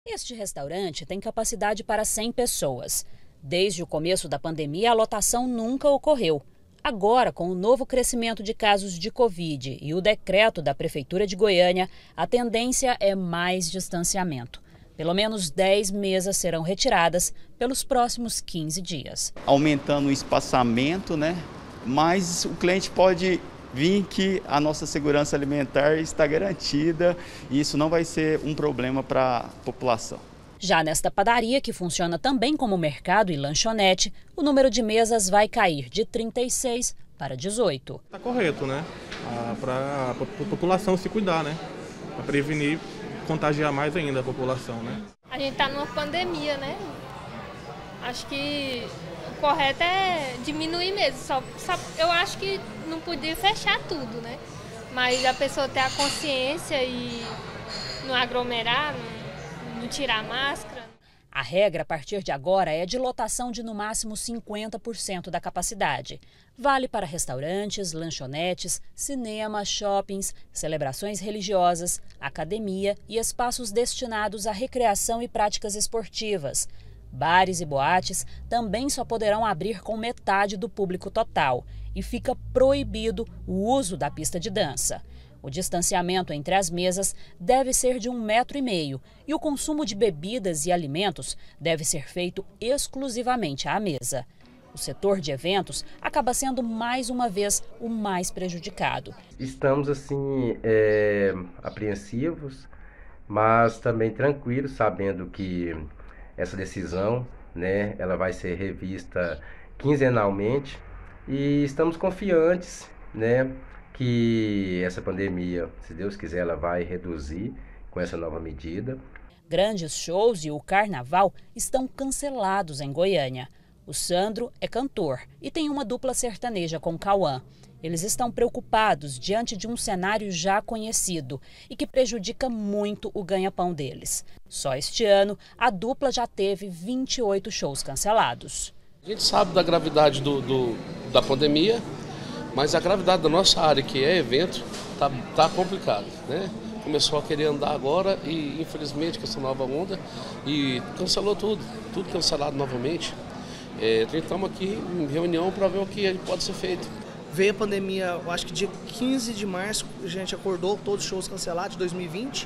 Este restaurante tem capacidade para 100 pessoas. Desde o começo da pandemia, a lotação nunca ocorreu. Agora, com o novo crescimento de casos de Covid e o decreto da Prefeitura de Goiânia, a tendência é mais distanciamento. Pelo menos 10 mesas serão retiradas pelos próximos 15 dias. Aumentando o espaçamento, mas o cliente pode vir que a nossa segurança alimentar está garantida e isso não vai ser um problema para a população. Já nesta padaria, que funciona também como mercado e lanchonete, o número de mesas vai cair de 36 para 18. Está correto, para a população se cuidar, para prevenir, contagiar mais ainda a população, A gente está numa pandemia, Acho que o correto é diminuir mesmo. Eu acho que não podia fechar tudo, Mas a pessoa ter a consciência e não aglomerar, não tirar a máscara. A regra a partir de agora é de lotação de no máximo 50% da capacidade. Vale para restaurantes, lanchonetes, cinema, shoppings, celebrações religiosas, academia e espaços destinados à recreação e práticas esportivas. Bares e boates também só poderão abrir com metade do público total e fica proibido o uso da pista de dança. O distanciamento entre as mesas deve ser de 1,5 metro e o consumo de bebidas e alimentos deve ser feito exclusivamente à mesa. O setor de eventos acaba sendo mais uma vez o mais prejudicado. Estamos apreensivos, mas também tranquilos, sabendo que essa decisão, ela vai ser revista quinzenalmente e estamos confiantes, que essa pandemia, se Deus quiser, ela vai reduzir com essa nova medida. Grandes shows e o carnaval estão cancelados em Goiânia. O Sandro é cantor e tem uma dupla sertaneja com Cauã. Eles estão preocupados diante de um cenário já conhecido e que prejudica muito o ganha-pão deles. Só este ano, a dupla já teve 28 shows cancelados. A gente sabe da gravidade da pandemia, mas a gravidade da nossa área, que é evento, tá complicado, Começou a querer andar agora e, infelizmente, com essa nova onda, e cancelou tudo cancelado novamente. Estamos aqui em reunião para ver o que pode ser feito. Veio a pandemia, eu acho que dia 15 de março, a gente acordou todos os shows cancelados de 2020.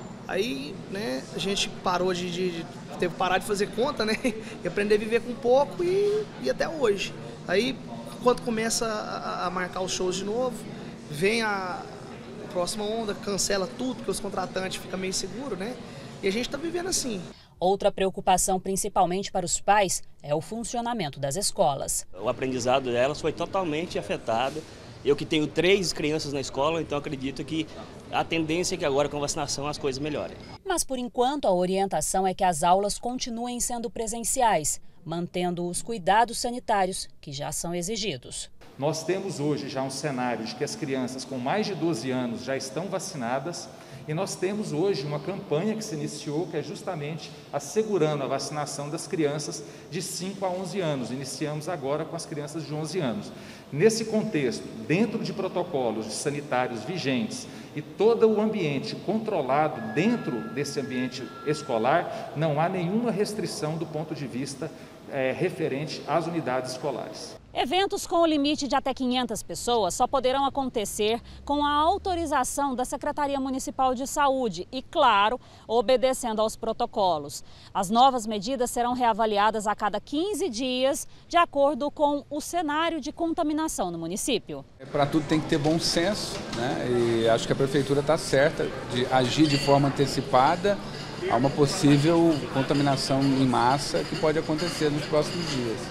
Aí, a gente parou teve que parar de fazer conta, e aprender a viver com pouco e até hoje. Aí, quando começa a marcar os shows de novo, vem a próxima onda, cancela tudo, porque os contratantes ficam meio seguros, E a gente está vivendo assim. Outra preocupação, principalmente para os pais, é o funcionamento das escolas. O aprendizado delas foi totalmente afetado. Eu que tenho 3 crianças na escola, então acredito que a tendência é que agora com a vacinação as coisas melhorem. Mas por enquanto a orientação é que as aulas continuem sendo presenciais, mantendo os cuidados sanitários que já são exigidos. Nós temos hoje já um cenário de que as crianças com mais de 12 anos já estão vacinadas. E nós temos hoje uma campanha que se iniciou, que é justamente assegurando a vacinação das crianças de 5 a 11 anos. Iniciamos agora com as crianças de 11 anos. Nesse contexto, dentro de protocolos sanitários vigentes e todo o ambiente controlado dentro desse ambiente escolar, não há nenhuma restrição do ponto de vista referente às unidades escolares. Eventos com o limite de até 500 pessoas só poderão acontecer com a autorização da Secretaria Municipal de Saúde e, claro, obedecendo aos protocolos. As novas medidas serão reavaliadas a cada 15 dias, de acordo com o cenário de contaminação no município. Para tudo tem que ter bom senso, E acho que a Prefeitura está certa de agir de forma antecipada a uma possível contaminação em massa que pode acontecer nos próximos dias.